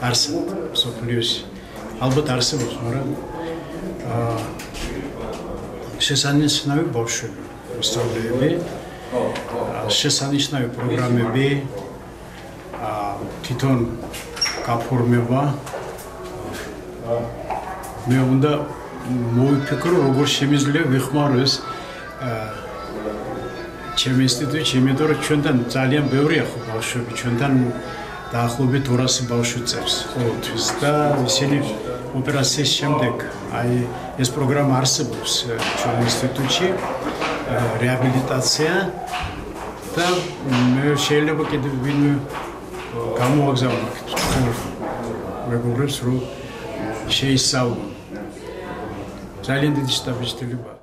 არსებობ სოფლიოს ალბათ არსებობს, მაგრამ შესანიშნავი ბავშვები, მოსწავლეები, შესანიშნავი პროგრამები, თვითონ გაფორმება. მე უნდა მოვიფიქრო, როგორ შემიძლია ვიხმაროს ჩემი ინსტიტუტში, იმიტომ რომ ჩვენთან ძალიან ბევრია ხო ბავშვები, ჩვენთან დაახლოებით 200 ბავშვი წერს ყოველთვის და ისინი ოპერაციის შემდეგ აი ეს პროგრამა არსებობს ჩვენ ინსტიტუტში რეაბილიტაცია და მე შეიძლება კიდევ ვინმე გამოვაგზავნოთ მეგობრებს რომ შეისწავლონ ძალიან დიდი შტაბის შთილება